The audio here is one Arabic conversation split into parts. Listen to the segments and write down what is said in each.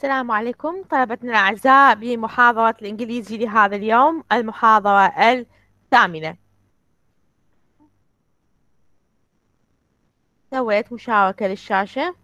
السلام عليكم طلبتنا الأعزاء بمحاضرة الإنجليزي لهذا اليوم، المحاضرة الثامنة. سويت مشاركة للشاشة.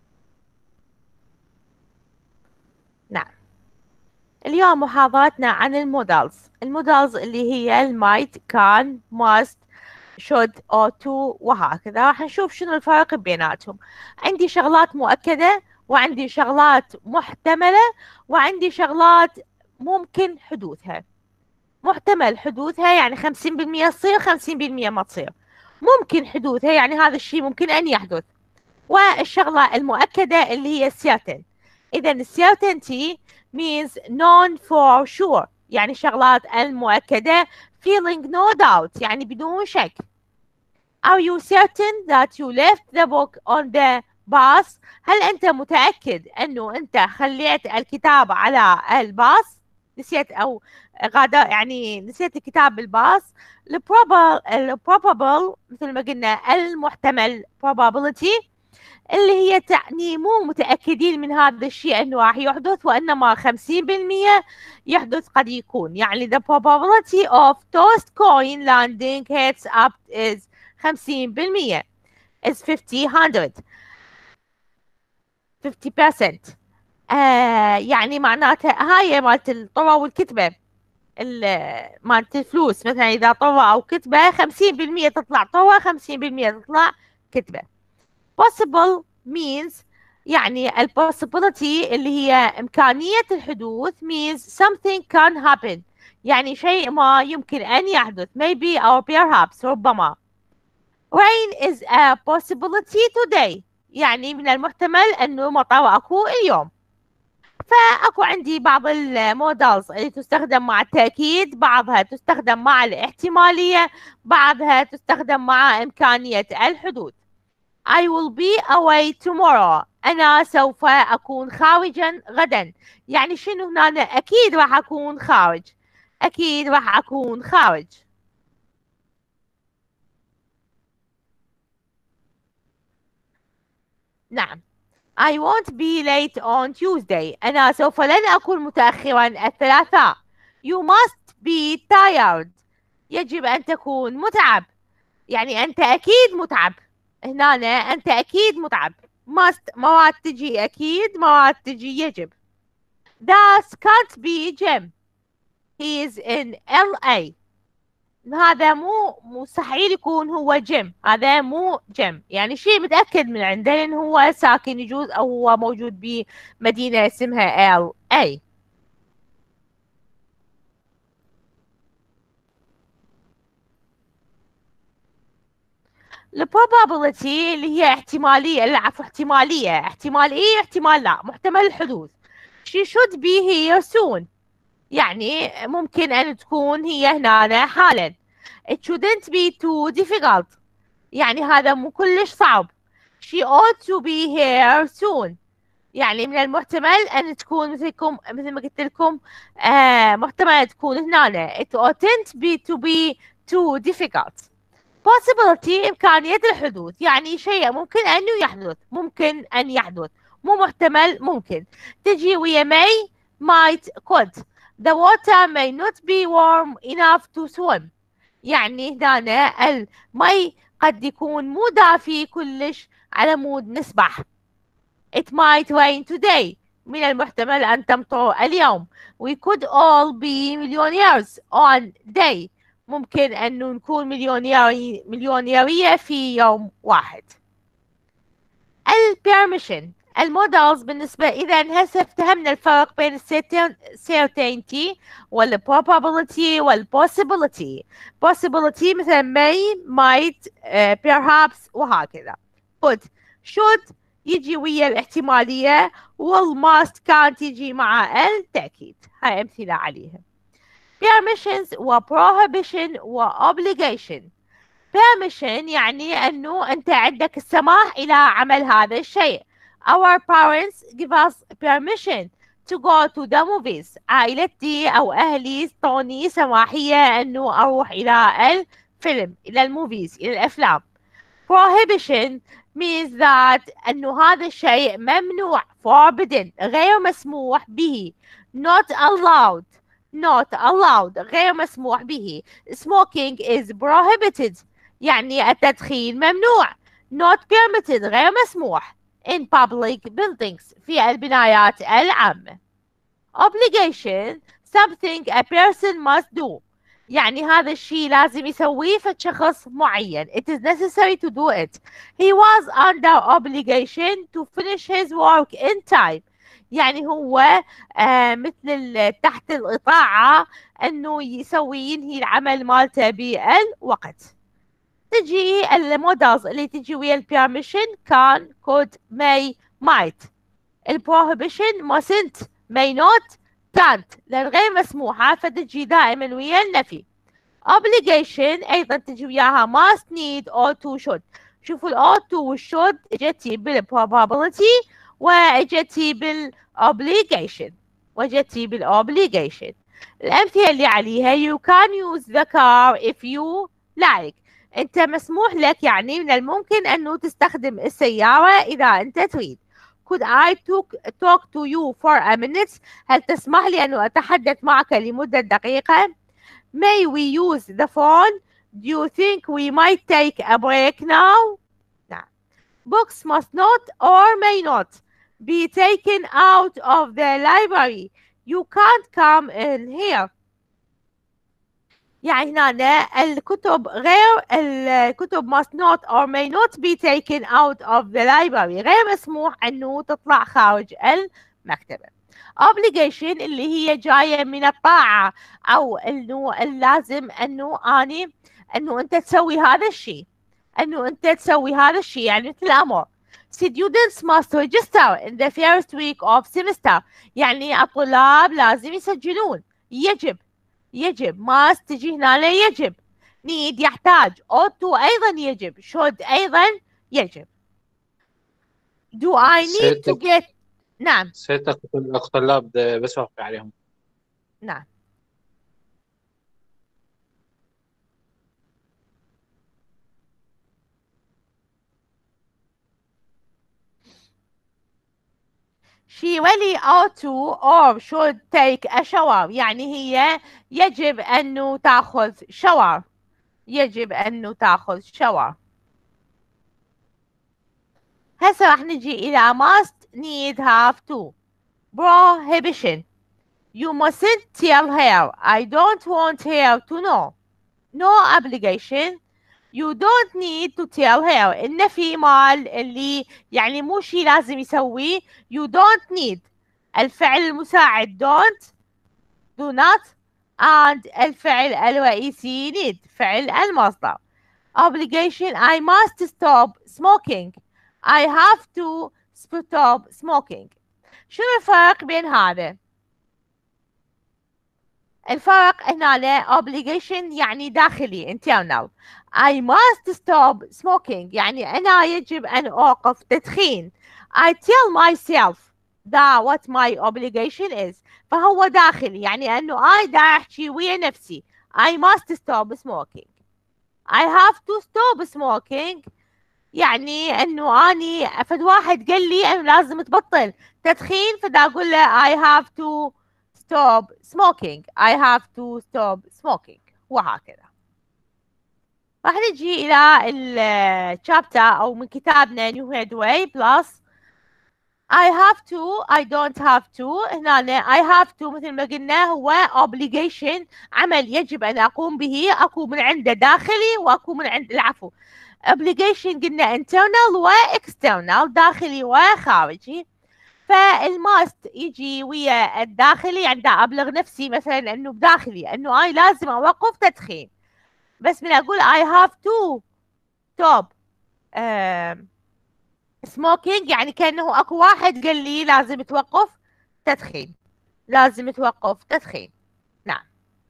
نعم، اليوم محاضرتنا عن المودلز اللي هي المايت، كان، must، should or to وهكذا. راح نشوف شنو الفرق بيناتهم. عندي شغلات مؤكدة، وعندي شغلات محتملة، وعندي شغلات ممكن حدوثها. محتمل حدوثها يعني 50% تصير، 50% ما تصير. ممكن حدوثها يعني هذا الشيء ممكن أن يحدث. والشغلة المؤكدة اللي هي certain. إذا certainty means known for sure، يعني الشغلات المؤكدة. feeling no doubt يعني بدون شك. Are you certain that you left the book on the bus؟ هل أنت متأكد أنه أنت خليت الكتاب على الباص؟ نسيت أو غادر، يعني نسيت الكتاب بالباص. probable مثل ما قلنا المحتمل probability، اللي هي تعني مو متأكدين من هذا الشيء أنه راح يحدث، وإنما 50% يحدث قد يكون. يعني the probability of tossed coin landing heads up is 50%، is 50%. يعني معناتها هاي مالت الطرة والكتبة، مالت الفلوس. مثلا إذا طرة أو كتبة 50% تطلع طرة، 50% تطلع كتبة. possible means يعني ال possibility اللي هي إمكانية الحدوث means something can happen، يعني شيء ما يمكن أن يحدث. maybe or perhaps ربما. rain is a possibility today، يعني من المحتمل أنه مطر أكو اليوم. فأكو عندي بعض المودلز اللي تستخدم مع التأكيد، بعضها تستخدم مع الاحتمالية، بعضها تستخدم مع إمكانية الحدوث. I will be away tomorrow، أنا سوف أكون خارجا غدا. يعني شنو هنا؟ أكيد راح أكون خارج، أكيد راح أكون خارج. نعم. I won't be late on Tuesday، أنا سوف لن أكون متأخرا الثلاثاء. You must be tired، يجب أن تكون متعب، يعني أنت أكيد متعب. هنا أنت أكيد متعب. must مواد تجي أكيد، مواد تجي يجب. That can't be Jim، he is in LA. هذا مو مستحيل يكون هو جيم، هذا مو جيم، يعني شيء متأكد من عنده لأن هو ساكن يجوز أو هو موجود بمدينة اسمها LA. ال probability اللي هي احتمالية، لا عفوا احتمالية، احتمال إيه احتمال لا، محتمل الحدوث. she should be here soon، يعني ممكن أن تكون هي هنا حالا. it shouldn't be too difficult، يعني هذا مو كلش صعب. she ought to be here soon، يعني من المحتمل أن تكون مثل ما قلت لكم، محتمل تكون هنا. it oughtn't be to be too difficult. possibility إمكانية الحدوث، يعني شيء ممكن أنه يحدث، ممكن أن يحدث، مو محتمل ممكن. تجي ويا may، might، could. the water may not be warm enough to swim، يعني هنا المي قد يكون مو دافي كلش على مود نسبح. it might rain today، من المحتمل أن تمطر اليوم. we could all be millionaires on day، ممكن أن نكون مليونيرية في يوم واحد. البيرميشن المودلز بالنسبة، إذا هسه افتهمنا الفرق بين certainty probability possibility. possibility مثل may، might، perhaps وهكذا. should يجي ويا الاحتمالية، must كانت تجي مع التأكيد. هاي أمثلة عليها. permissions prohibition obligation. permission يعني أنه أنت عندك السماح إلى عمل هذا الشيء. our parents give us permission to go to the movies، عائلتي أو أهلي طوني سماحية أنه أروح إلى الفيلم، إلى الموفيز، إلى الأفلام. prohibition means that أنه هذا الشيء ممنوع forbidden غير مسموح به not allowed غير مسموح به. smoking is prohibited يعني التدخين ممنوع. not permitted غير مسموح in public buildings في البنايات العامة. obligation something a person must do يعني هذا الشيء لازم يسويه في شخص معين. it is necessary to do it. he was under obligation to finish his work in time يعني هو مثل تحت الإطاعة أنه ينهي العمل مالته بالوقت. تجي المودلز اللي تجي ويا البيرميشن كان could may might. البروهيبيشن mustn't may not can't لأن غير مسموحة فتجي دائما ويا النفي. obligation أيضا تجي وياها must need or to should. شوفوا ال ought to وال should اجتي بالprobability واجتي بالobligation الأمثلة اللي عليها you can use the car if you like. أنت مسموح لك يعني من الممكن أنه تستخدم السيارة إذا أنت تريد. could I talk to you for a minute هل تسمح لي أن أتحدث معك لمدة دقيقة. may we use the phone do you think we might take a break now. نعم. books must not or may not be taken out of the library you can't come in here. يعني هنا الكتب must not or may not be taken out of the library غير مسموح أنه تطلع خارج المكتبة. obligation اللي هي جاية من الطاعة أو أنه اللازم أنه أنت تسوي هذا الشيء يعني مثل الأمر. students must register in the first week of semester يعني الطلاب لازم يسجلون. يجب must تجي هنا يجب. need يحتاج. ought to أيضا يجب. should أيضا يجب. do I need to get. نعم. سيادتك الطلاب بس وقف عليهم. نعم. she really ought to or should take a shower يعني هي يجب أنه تأخذ shower. هسه راح نجي إلى must need have to. prohibition you mustn't tell her I don't want her to know. no obligation you don't need to tell her النفي مال اللي يعني مو شي لازم يسويه. you don't need الفعل المساعد don't do not and الفعل الرئيسي need فعل المصدر. obligation I must stop smoking I have to stop smoking. شنو الفرق بين هذا؟ الفرق هنا obligation يعني داخلي internal. I must stop smoking يعني أنا يجب أن أوقف تدخين. I tell myself that what my obligation is فهو داخلي يعني أنه I دا أحكي ويا نفسي I must stop smoking. I have to stop smoking يعني أنه أني فد واحد قال لي أنه لازم تبطل تدخين فدا أقول له I have to stop smoking. I have to stop smoking وهكذا. راح نجي إلى الشابتر أو من كتابنا New Headway plus I have to I don't have to. هنا I have to مثل ما قلنا هو obligation عمل يجب أن أقوم به أكون من عنده داخلي وأكون من عند العفو. obligation قلنا internal و external داخلي وخارجي. فالماست يجي ويا الداخلي يعني دا أبلغ نفسي مثلا أنه بداخلي أنه لازم أوقف تدخين. بس من أقول I have to stop smoking يعني كأنه أكو واحد قال لي لازم توقف تدخين. نعم.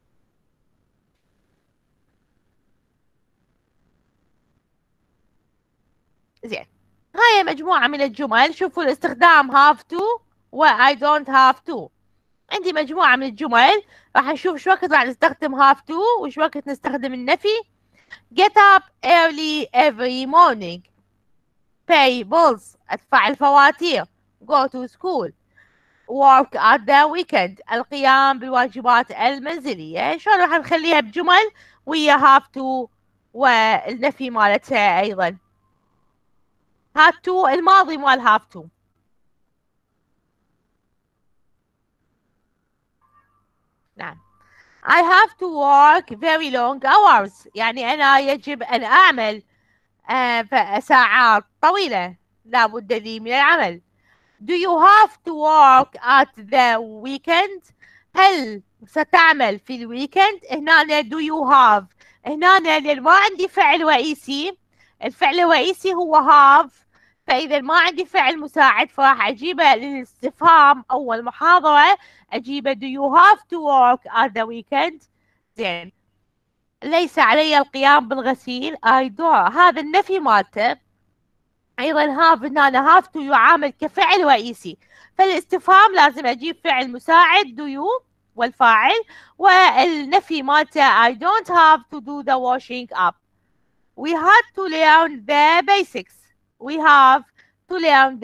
زين هاي مجموعة من الجمل. شوفوا الاستخدام have to و I don't have to. عندي مجموعة من الجمل راح نشوف شو وقت راح نستخدم have to وش وقت نستخدم النفي. get up early every morning. pay bills. أدفع الفواتير. go to school. work at the weekend. القيام بالواجبات المنزلية. شلون راح نخليها بجمل ويا have to والنفي مالتها أيضا. have to الماضي مال have to. نعم. I have to work very long hours. يعني أنا يجب أن أعمل ساعات طويلة. لا بد لي من العمل. Do you have to work at the weekend؟ هل ستعمل في الويكند؟ هنا do you have. هنا لأن ما عندي فعل رئيسي. الفعل الرئيسي هو have. فإذا ما عندي فعل مساعد فراح أجيبه للاستفهام أو المحاضرة. أجيبه do you have to work at the weekend؟ زين. ليس علي القيام بالغسيل. I do. هذا النفي مالته. أيضا have هنا have to يعامل كفعل رئيسي. فالاستفهام لازم أجيب فعل مساعد do you والفاعل. والنفي مالته I don't have to do the washing up. We had to learn the basics. We had to learn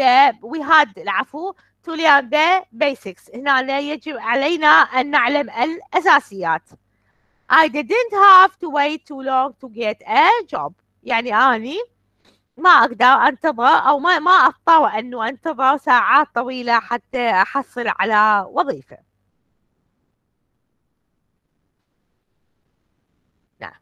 the basics. هنا يجب علينا أن نعلم الأساسيات. I didn't have to wait too long to get a job. يعني أني ما أقدر أنتظر أو ما أضطر أنه أنتظر ساعات طويلة حتى أحصل على وظيفة. نعم.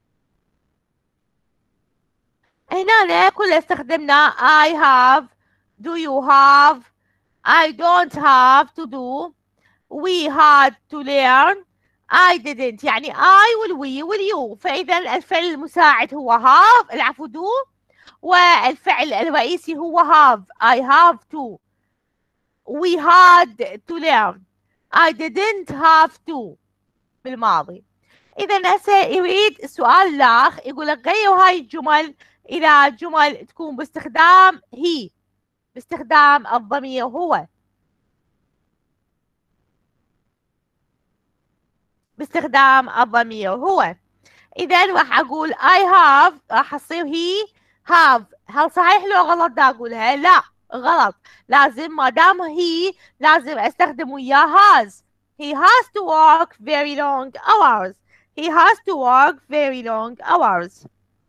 هنا كل استخدمنا I have, do you have, I don't have to do, we had to learn, I didn't. يعني I والوي واليو. فإذا الفعل المساعد هو have العفو do. والفعل الرئيسي هو have. I have to. We had to learn. I didn't have to بالماضي. إذا هسه يريد السؤال الآخ يقول لك غير هاي الجمل إلى جمل تكون باستخدام هي. باستخدام الضمير هو. باستخدام الضمير هو. إذا راح أقول I have راح تصير هي have. هل صحيح لو غلط دا أقولها؟ لا غلط. لازم ما دام هي لازم أستخدم وياه has. He has to work very long hours. He has to work very long hours.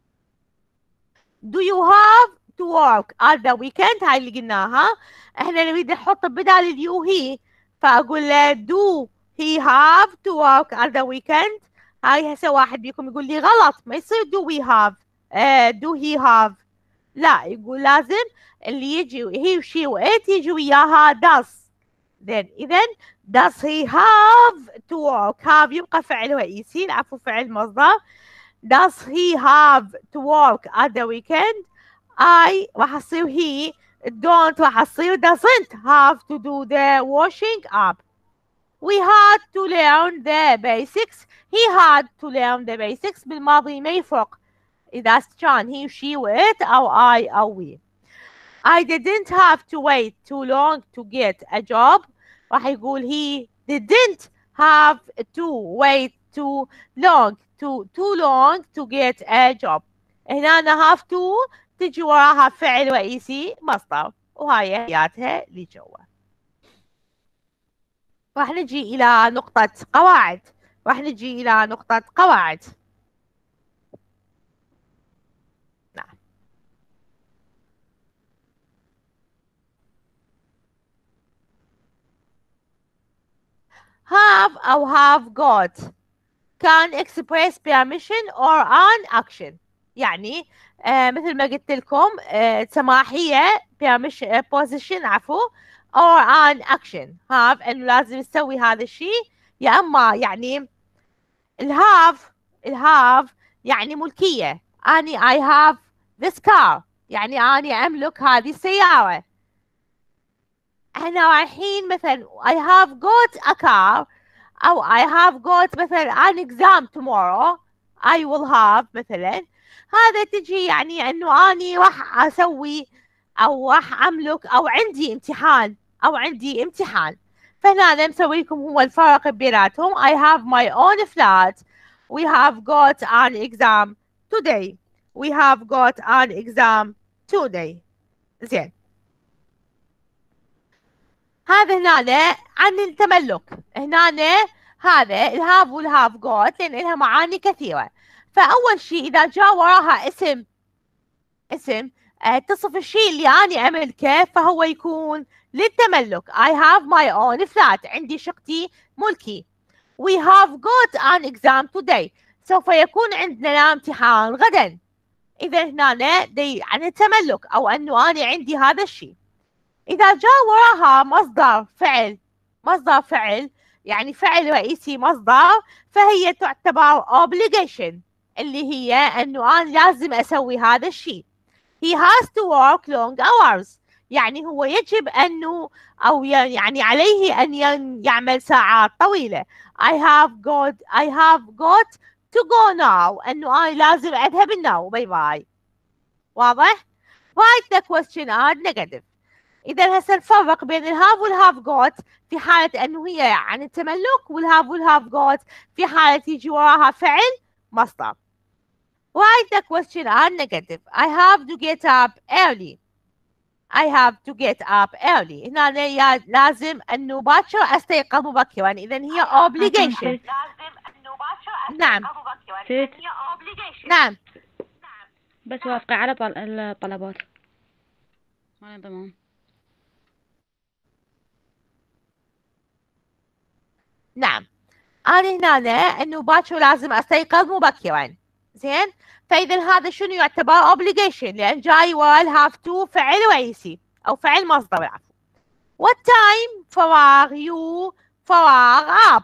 Do you have to work at the weekend؟ هاي اللي قلناها. احنا نريد نحط بدال اليو هي. فأقول له do he have to work at the weekend؟ هاي هسه واحد بيكم يقول لي غلط ما يصير do we have do he have. لا يقول لازم اللي يجي he و she و it يجي وياها does. then إذا does he have to work. have يبقى فعل رئيسي العفو فعل مصدر. does he have to work at the weekend؟ I راح تصير he. don't راح تصير doesn't have to do the washing up. we had to learn the basics. he had to learn the basics بالماضي ما يفرق إذا كان he she و it أو I أو we. I didn't have to wait too long to get a job. راح يقول he didn't have to wait too long to get a job. هنا have to تجي وراها فعل رئيسي مصدر وهاي هياتها اللي جوا. راح نجي إلى نقطة قواعد. نعم. have أو have got can express permission or an action. يعني مثل ما قلت لكم سماحية position عفو or an action. have انه لازم تسوي هذا الشيء يا اما يعني الهاف يعني ملكية. اني I have this car يعني اني املك هذه السيارة. احنا رايحين مثلا I have got a car او I have got مثلا an exam tomorrow. I will have مثلا. هذا تجي يعني انه اني راح اسوي او راح املك او عندي امتحان. فهنا أنا مسوي لكم هو الفرق بيناتهم. I have my own flat. We have got an exam today. We have got an exam today. زين. هذا هنا عن التملك. هنا هذا الهاف والهاف got لأن لها معاني كثيرة. فأول شيء إذا جاء وراها اسم تصف الشيء اللي أنا أملكه فهو يكون للتملك. I have my own flat. عندي شقتي ملكي. We have got an exam today. سوف يكون عندنا امتحان غدا. إذا هنا دي عن التملك أو أنه أنا عندي هذا الشيء. إذا جاء وراها مصدر فعل يعني فعل رئيسي مصدر فهي تعتبر obligation اللي هي أنه أنا لازم أسوي هذا الشيء. He has to work long hours. يعني هو يجب أنه أو يعني عليه أن يعمل ساعات طويلة. I have got to go now. أنه أنا لازم أذهب now. باي باي. واضح؟ Write the question add negative. إذا هسه نفرق بين الهاف والهاف got في حالة أنه هي عن التملك والهاف got في حالة يجي وراها فعل مصدر. Write the question add negative. I have to get up early. هنا لازم أنه باكر أستيقظ مبكرا. إذا هي obligation. نعم. نعم. بس وافقة على الطلبات. ما ضمان. نعم. أنا هنا أنه باكر لازم أستيقظ مبكرا. زين. فإذا هذا شنو يعتبر obligation لأن جاي ورا الهاف تو فعل رئيسي أو فعل مصدر العفو. والتايم فراغ up.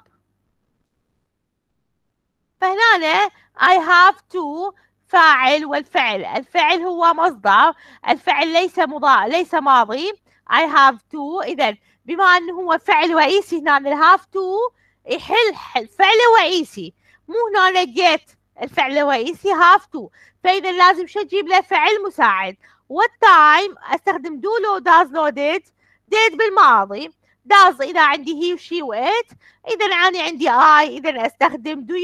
فهنا I have to فاعل والفعل. الفعل هو مصدر. الفعل ليس ماضي. I have to. إذا بما أنه هو فعل رئيسي هنا الهاف تو يحل فعل رئيسي مو هنا get الفعل الرئيسي have to. فإذا لازم شو أجيب له فعل مساعد. والتايم أستخدم do لو does لو did بالماضي. does إذا عندي he و she و it. إذا أنا عندي I إذا أستخدم do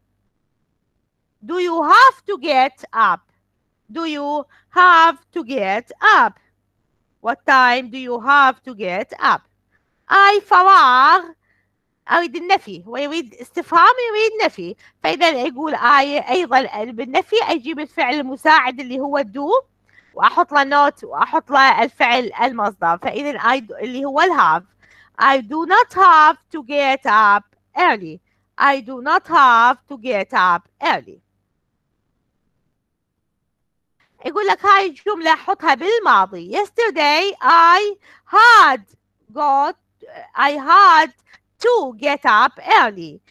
you have to get up. What time do you have to get up? I فراغ أريد النفي ويريد استفهام يريد نفي. فإذا يقول أيضا بالنفي أجيب الفعل المساعد اللي هو do وأحط له نوت وأحط له الفعل المصدر. فإذا اللي هو الهاف. I do not have to get up early. يقول لك هاي الجملة حطها بالماضي. Yesterday I had to get up early.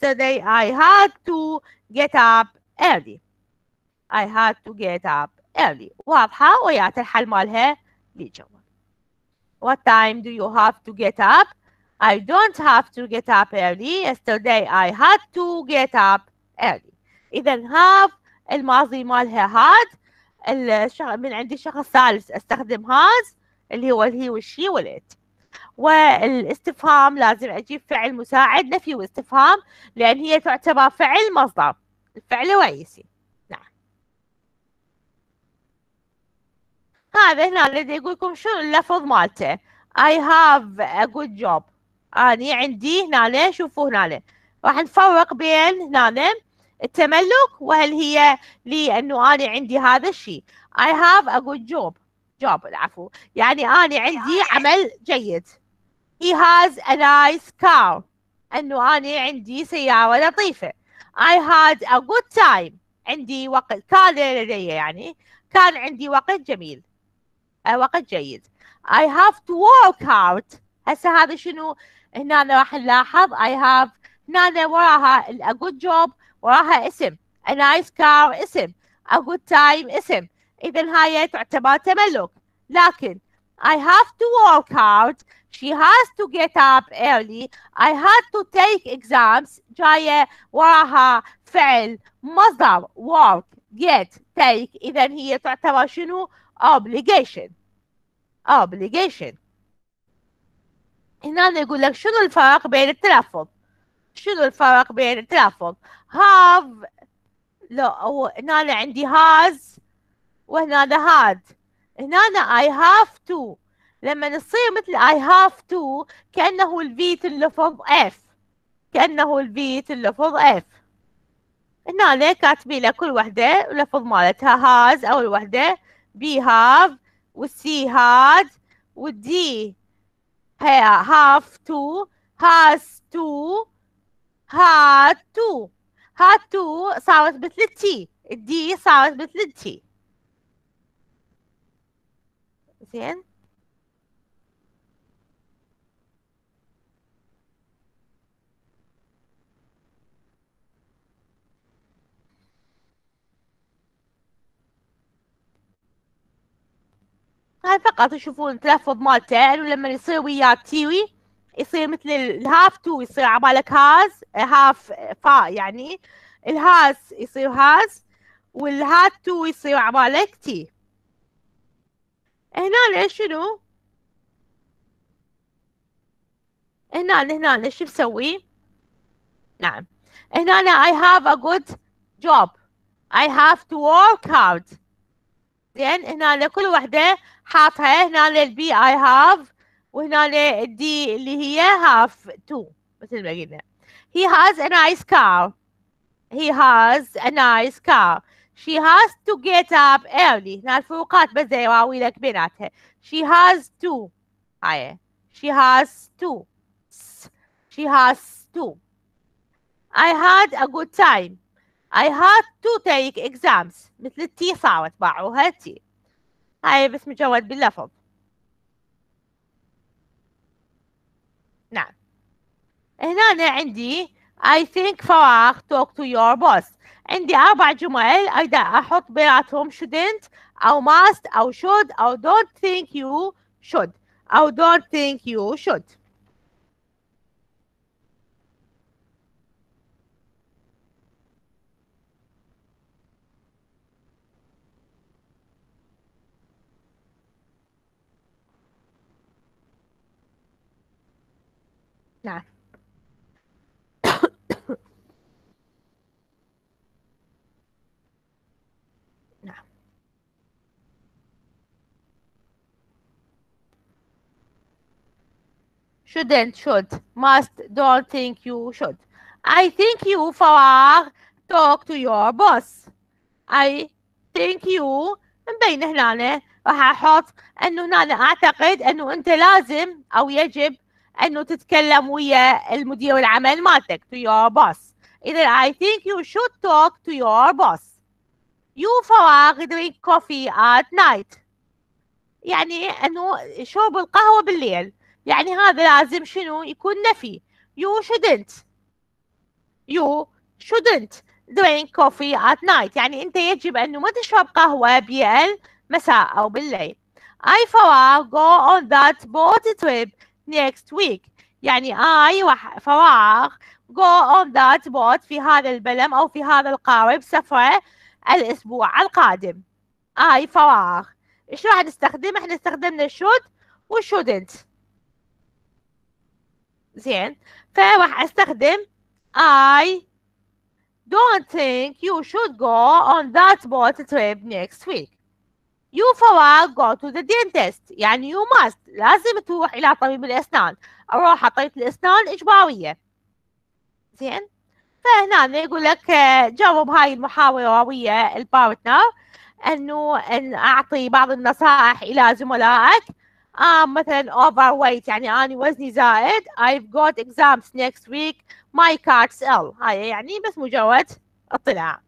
واضحة ويات الحل مالها للجواب. What time do you have to get up? I don't have to get up early. Yesterday I had to get up early. إذا have الماضي مالها had. من عندي شخص ثالث استخدم has اللي هو الهي والشي والإت. والاستفهام لازم أجيب فعل مساعد نفي واستفهام لأن هي تعتبر فعل مصدر الفعل الرئيسي. نعم. هذا هنا اللي يقول لكم شنو اللفظ مالته. I have a good job. أنا عندي هنا شوفوا هنا راح نفرق بين هنا التملك وهل هي لأنه أنا عندي هذا الشيء. I have a good job. العفو يعني أنا عندي عمل جيد. He has a nice car. أنه أنا عندي سيارة لطيفة. I had a good time. عندي وقت كان لدي يعني كان عندي وقت جميل. وقت جيد. I have to work hard. هسه هذا شنو هنا راح نلاحظ. I have هنا وراها a good job وراها اسم. A nice car اسم. A good time اسم. إذن هاي تعتبر تملك. لكن I have to work hard. She has to get up early. I had to take exams. جاية وراها فعل مصدر work get take. إذن هي تعتبر شنو obligation. هنا نقول لك شنو الفرق بين التلفظ. have لا هو هنا عندي has وهنا had. هنا I have to. لما نصير مثل I have to كأنه الفي اللفظ F. كأنه الفي اللفظ F. هنا كاتبين لك كل وحدة اللفظ مالتها has. أول وحدة B have والC had والD have to has to had to. had to صارت مثل التي. الدي صارت مثل التي. زين. هاي فقط تشوفون التلفظ مالته انه لما يصير وياك تيوي يصير مثل الهاف تو يصير عبالك هاز هاف فا يعني الهاز يصير هاز والهات تو يصير عبالك تي. هنا شنو؟ هنا شو بسوي؟ نعم هنا I have a good job. I have to work hard. زين هنا كل وحدة حاطها هنا البي I have وهنا الدي اللي هي have to مثل ما قلنا. He has a nice car. He has a nice car. She has to get up early. هنا الفروقات بس يراوي لك بيناتها. She has to. هاي. She has to. She has to. I had a good time. I had to take exams. مثل التي صارت باعوها تي. هاي بس مجرد باللفظ. نعم. هنا عندي I think فراغ talk to your boss. عندي 4 جمل أقدر أحط بيناتهم shouldn't أو must أو should أو don't think you should أو don't think you should. نعم. نعم. shouldn't should must don't think you should. I think you فراغ talk to your boss. I think you مبين هنا راح احط انه هنا اعتقد انه انت لازم او يجب انه تتكلم ويا المدير العمل مالتك to your boss. اذا I think you should talk to your boss. You فراغ drink coffee at night. يعني انه شرب القهوة بالليل. يعني هذا لازم شنو يكون نفي. You shouldn't drink coffee at night. يعني انت يجب انه ما تشرب قهوة بالمساء او بالليل. I فراغ go on that boat trip next week. يعني I فراغ go on that boat في هذا البلم او في هذا القارب سفرة الاسبوع القادم. I فراغ ايش راح نستخدم؟ احنا استخدمنا should و shouldn't. زين فراح استخدم I don't think you should go on that boat trip next week. You فراغ go to the dentist. يعني you must لازم تروح إلى طبيب الأسنان. أروح على طبيب الأسنان إجبارية. زين فهنا يقول لك جرب هاي المحاورة ويا البارتنر أنه أن أعطي بعض النصائح إلى زملائك. مثلا overweight يعني أنا وزني زائد. I've got exams next week. My cat's ill. هاي يعني بس مجرد اطلاع.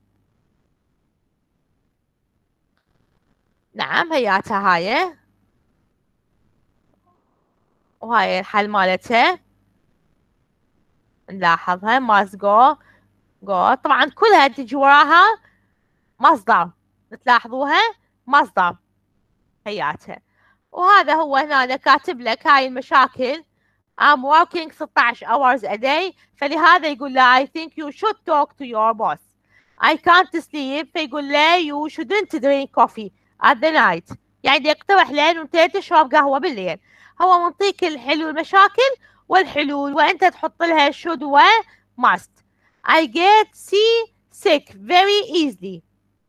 نعم هياتها هاي وهاي الحل مالتها نلاحظها must go طبعا كلها تجي وراها مصدر. تلاحظوها مصدر هياتها. وهذا هو هنا كاتب لك هاي المشاكل. I'm working 16 hours a day. فلهذا يقول له I think you should talk to your boss. I can't sleep. فيقول له you shouldn't drink coffee at the night. يعني يقترح له انه انت تشرب قهوة بالليل. هو منطيك الحلول المشاكل والحلول وانت تحط لها should و must. I get C sick very easily.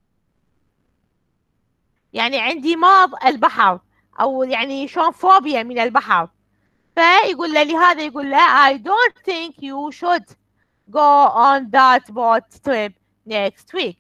يعني عندي مرض البحر، أو يعني شلون فوبيا من البحر. فيقول له لهذا يقول له I don't think you should go on that boat trip next week.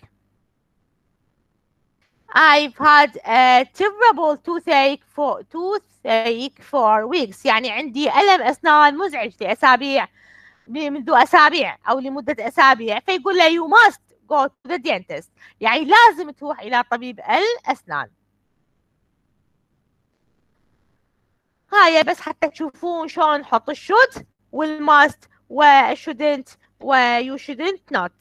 I've had a terrible toothache for weeks. يعني عندي ألم أسنان مزعج لأسابيع، منذ أسابيع أو لمدة أسابيع. فيقول له you must go to the dentist. يعني لازم تروح إلى طبيب الأسنان. هاي بس حتى تشوفون شلون نحط الشود والماست وshouldn't you shouldn't not.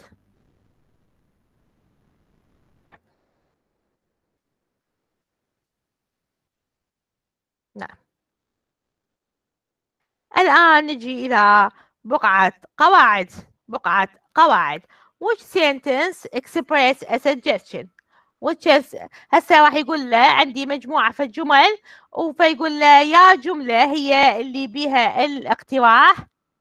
نعم. الآن نجي إلى بقعة قواعد. which sentence express a suggestion which is. هسه راح يقول له عندي مجموعة في الجمل، فيقول له يا جملة هي اللي بيها الاقتراح،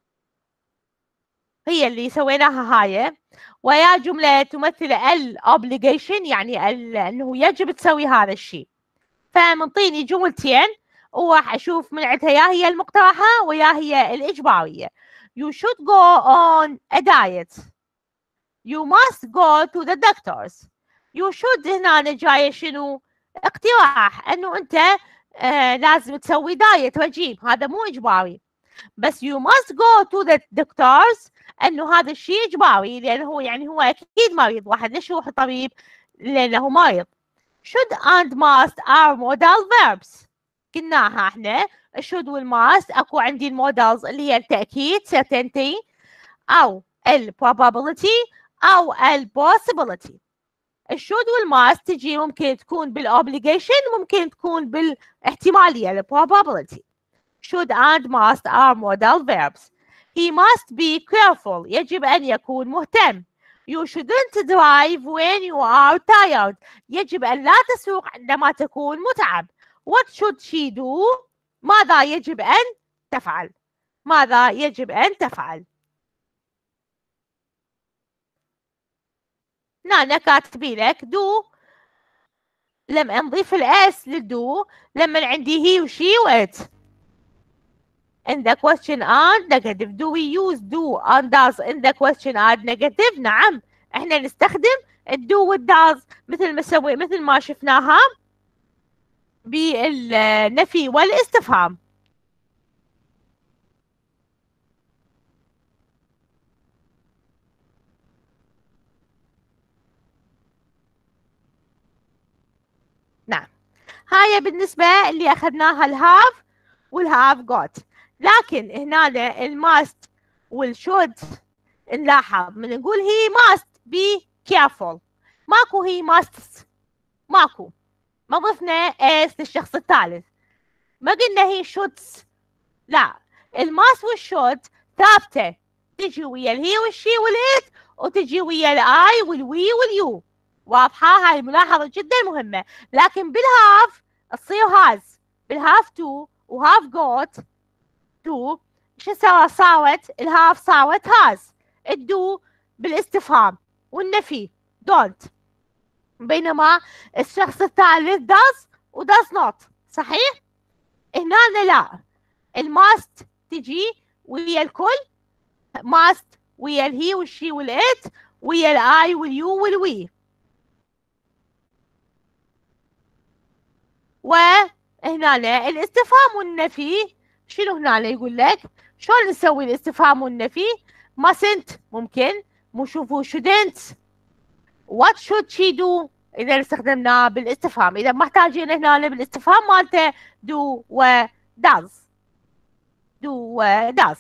هي اللي سويناها هاي، ويا جملة تمثل الobligation يعني أنه يجب تسوي هذا الشيء. فمنطيني جملتين وراح أشوف من عندها يا هي المقترحة ويا هي الإجبارية. You should go on a diet. You must go to the doctors. You should هنا جاية شنو؟ اقتراح أنه أنت لازم تسوي دايت رجيم، هذا مو إجباري. بس you must go to the doctors أنه هذا الشيء إجباري، لأنه هو يعني هو أكيد مريض، واحد ليش يروح الطبيب؟ لأنه مريض. should and must are modal verbs. قلناها احنا should والmust. اكو عندي المودلز اللي هي التأكيد certainty، او probability، او possibility. should والmust تجي ممكن تكون بالobligation، ممكن تكون بالاحتمالية probability. should and must are modal verbs. He must be careful. يجب أن يكون مهتم. You shouldn't drive when you are tired. يجب أن لا تسوق عندما تكون متعب. What should she do? ماذا يجب أن تفعل؟ ماذا يجب أن تفعل؟ هنا كاتبي لك do. لما نضيف الاس للدو لما عندي he وشي وit. In the question are negative. Do we use do and does in the question are negative؟ نعم، احنا نستخدم الدو والداز مثل ما شفناها بالنفي والاستفهام. نعم، هاي بالنسبة اللي أخذناها الهاف والهاف got. لكن هنا الماست والشود نلاحظ من نقول he must be careful، ماكو he must، ماكو، ما ضفنا اس للشخص الثالث، ما قلنا he should. لا، الماست والشود ثابتة، تجي ويا الهي والشي والإت، وتجي ويا الآي والوي واليو. واضحة؟ هاي الملاحظة جدا مهمة. لكن بالهاف تصير هاز، بالهاف تو وهاف got تو. شو صارت؟ الهاف صارت هاز، الدو بالاستفهام والنفي don't، بينما الشخص الثالث does و does not. صحيح؟ هنا لا، الماست تجي ويا الكل، ماست ويا الهي والشي والإت ويا الآي واليو والوي. وهنا الاستفهام والنفي شنو هنا يقول لك؟ شلون نسوي الاستفهام والنفي؟ mustn't ممكن، مو شوفوا shouldn't. what should she do إذا استخدمناه بالاستفهام؟ إذا محتاجين هنا بالاستفهام مالته do و does. do و does.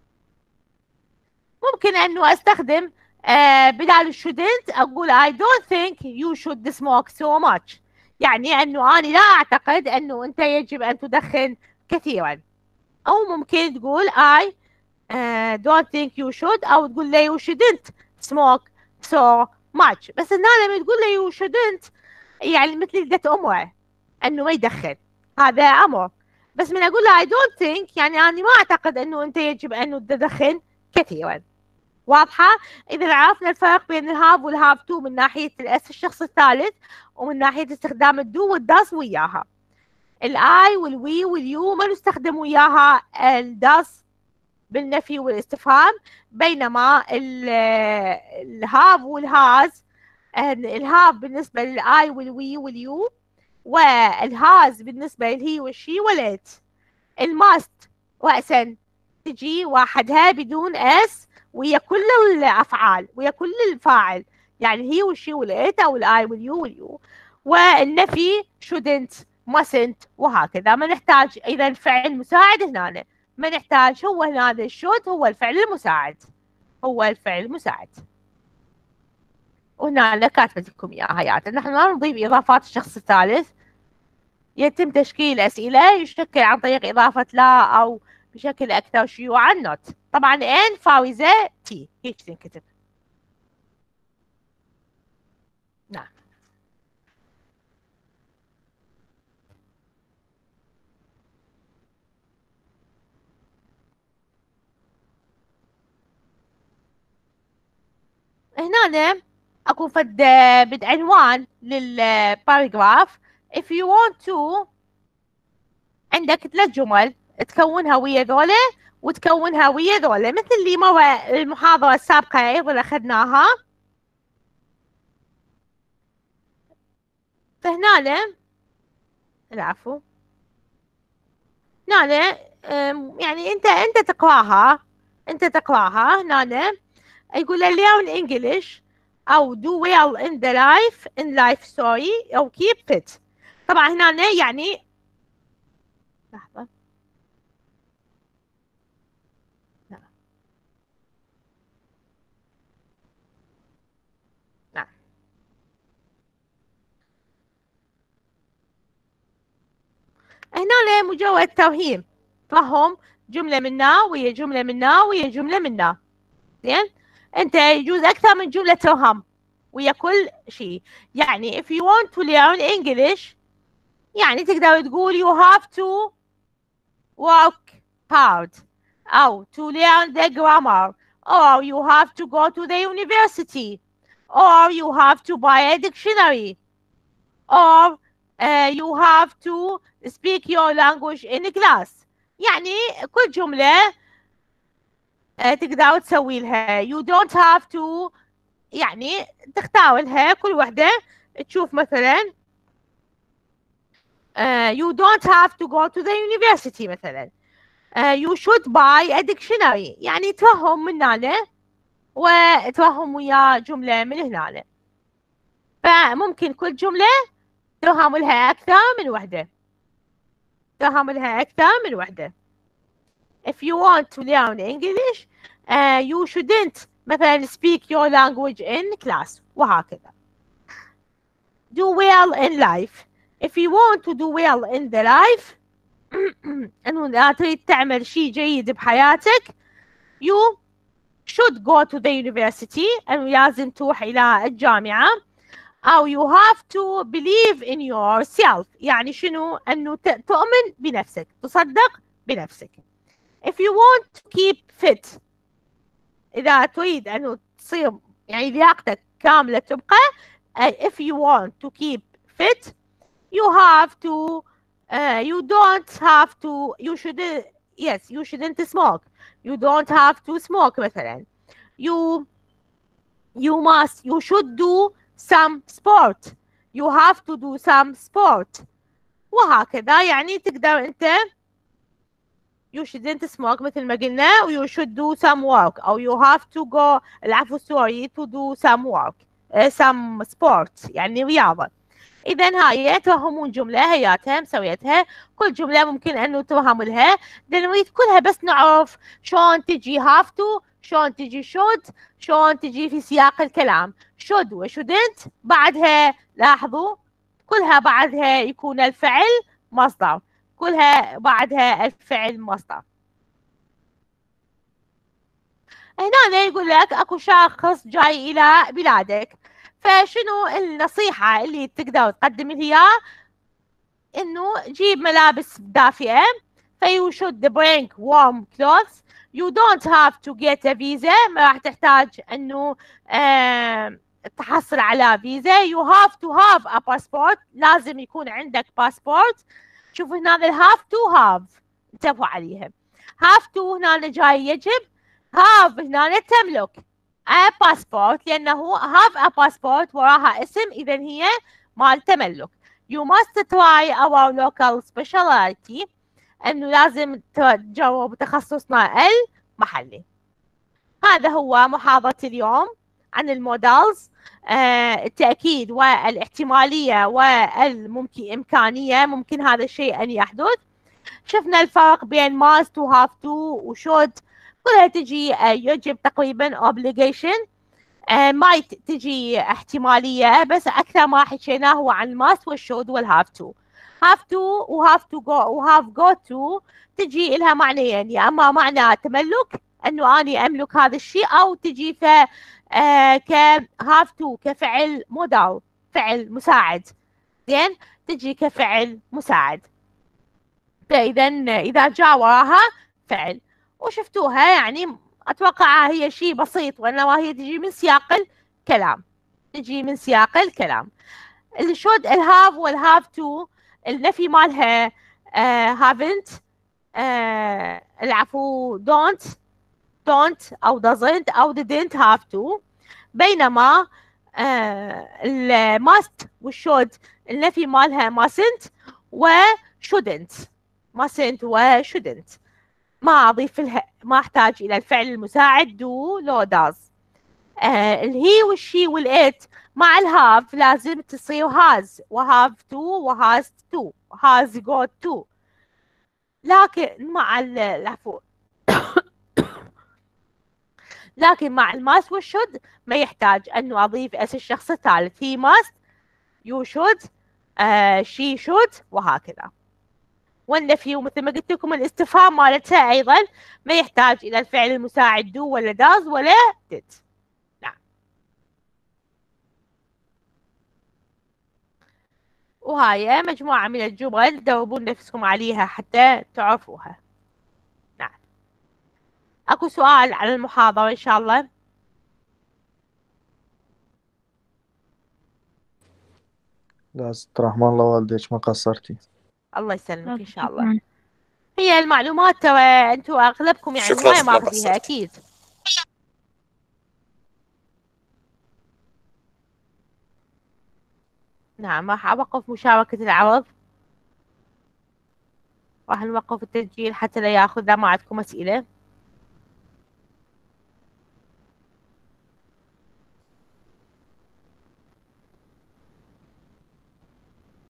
ممكن أنه أستخدم بدال shouldn't أقول I don't think you should smoke so much. يعني أنه أنا لا أعتقد أنه أنت يجب أن تدخن كثيرا. أو ممكن تقول I don't think you should، أو تقول له you shouldn't smoke so much. بس هنا لما تقول له you shouldn't يعني مثل ادت أمره أنه ما يدخن، هذا أمر. بس من أقول له I don't think يعني أنا ما أعتقد أنه أنت يجب أن تدخن كثيرا. واضحة؟ إذا عرفنا الفرق بين الهاف والهاف تو من ناحية الأس الشخص الثالث، ومن ناحية استخدام الدو والداس وياها. الآي والوي واليو ما نستخدم وياها الداس بالنفي والاستفهام، بينما الهاف والهاز، الهاف بالنسبة للآي والوي واليو، والهاز بالنسبة للهي والشي والإت. الماست رأسا تجي وحدها بدون اس ويا كل الأفعال ويا كل الفاعل، يعني هي والشي والإت أو الآي واليو واليو. والنفي shouldn't mustn't وهكذا. ما نحتاج إذا فعل مساعد هنا، ما نحتاج. هو هنا الشود هو الفعل المساعد، هو الفعل المساعد. وهنا أنا كاتبة لكم إياها هيات. نحن ما نضيف إضافات الشخص الثالث. يتم تشكيل أسئلة يشكل عن طريق إضافة لا أو بشكل أكثر شيوعا not. طبعا N فاوزة T هيك تنكتب. نعم. هنا اكو فد عنوان للباراجراف. if you want to عندك 3 جمل تكونها ويا ذولا وتكونها ويا ذولا، مثل اللي مرة المحاضرة السابقة ايضا اخذناها. فهنا العفو، هنا يعني انت تقراها هنا. يقول learn English أو do well in the life story أو keep fit. طبعا هنا يعني لحظة. نعم. هنا مجرد توهيم، فهم جملة منا ويا جملة منا ويا جملة منا. زين، انت يجوز اكثر من جملة توهم ويا كل شيء. يعني if you want to learn English يعني تقدر تقول you have to work hard أو to learn the grammar or you have to go to the university or you have to buy a dictionary or you have to speak your language in class. يعني كل جملة تقدر تسوي لها you don't have to، يعني تختار لها كل وحدة. تشوف مثلا you don't have to go to the university مثلا. you should buy a dictionary، يعني توهم من هنا وتوهم ويا جملة من هنا. فممكن كل جملة توهم لها أكثر من وحدة، توهم لها أكثر من وحدة. if you want to learn English you shouldn't مثلا speak your language in class وهكذا. do well in life. if you want to do well in the life أنه تريد تعمل شيء جيد بحياتك you should go to the university، أنه لازم تروح إلى الجامعة. أو you have to believe in yourself، يعني شنو؟ أنه تؤمن بنفسك، تصدق بنفسك. if you want to keep fit، إذا تريد أنه تصير يعني لياقتك كاملة تبقى. if you want to keep fit you have to you don't have to you shouldn't yes you shouldn't smoke. you don't have to smoke مثلا. you should do some sport. you have to do some sport وهكذا. يعني تقدر انت you shouldn't smoke مثل ما قلنا، و you should do some work أو you have to go العفو sorry to do some work some sport يعني رياضة. إذا هاي توهمون جملة هياتها مسويتها. كل جملة ممكن أنه توهم لها. نريد كلها بس نعرف شلون تجي have to، شلون تجي should، شلون تجي في سياق الكلام. should و shouldn't بعدها لاحظوا كلها بعدها يكون الفعل مصدر، كلها بعدها الفعل مصدر. هنا يقول لك اكو شخص جاي الى بلادك، فشنو النصيحة اللي تقدر تقدم لي اياه؟ انه جيب ملابس دافئة. ف you should bring warm clothes. you don't have to get a visa، ما راح تحتاج انه تحصل على فيزا. you have to have a passport، لازم يكون عندك باسبورت. شوف هنا ال have to have انتبهوا عليها. have to هنا جاي يجب، have هنا تملك a passport، لأنه have a passport وراها اسم، إذا هي مال تملك. you must try our local specialty، أنه لازم تجرب تخصصنا المحلي. هذا هو محاضرة اليوم عن المودلز، التأكيد والاحتمالية والإمكانية، ممكن هذا الشيء أن يحدث. شفنا الفرق بين must و have to و should، كلها تجي يجب تقريبا obligation، might تجي احتمالية، بس أكثر ما حكيناه هو عن must والshould والhave to. have to و have to go و have got to تجي لها معنيين، يا أما معنى تملك أنه أني أملك هذا الشيء، أو تجي ك have to كفعل مضارع، فعل مساعد، زين، تجي كفعل مساعد. فإذا إذا جاء وراها فعل وشفتوها، يعني أتوقع هي شيء بسيط، وإنما هي تجي من سياق الكلام، تجي من سياق الكلام. الشود الهاف والهاف تو النفي مالها haven't، العفو don't أو doesn't أو didn't have to، بينما must والشود النفي مالها mustn't وshouldn't، mustn't وshouldn't، ما أضيف لها، ما أحتاج إلى الفعل المساعد do لو does. الهي والشي والإت مع الهاف لازم تصير has وهاف to وهاز to has got to، لكن مع العفو لكن مع الماست والشود ما يحتاج أنه أضيف اس الشخص الثالث. he must، you should، she should، وهكذا. والنفي مثل ما قلت لكم الاستفهام مالتها أيضا ما يحتاج إلى الفعل المساعد do ولا does ولا did. نعم. وهاي مجموعة من الجمل تدربون نفسكم عليها حتى تعرفوها. نعم. أكو سؤال على المحاضرة إن شاء الله؟ لا ست رحمة الله والديك ما قصرتي. الله يسلمك إن شاء الله. شكراً. هي المعلومات ترى أنتوا أغلبكم يعني شكراً هواي ما ماخذيها قصرت. أكيد. نعم. راح أوقف مشاركة العرض، راح نوقف التسجيل حتى لا ياخذ، ما عندكم أسئلة.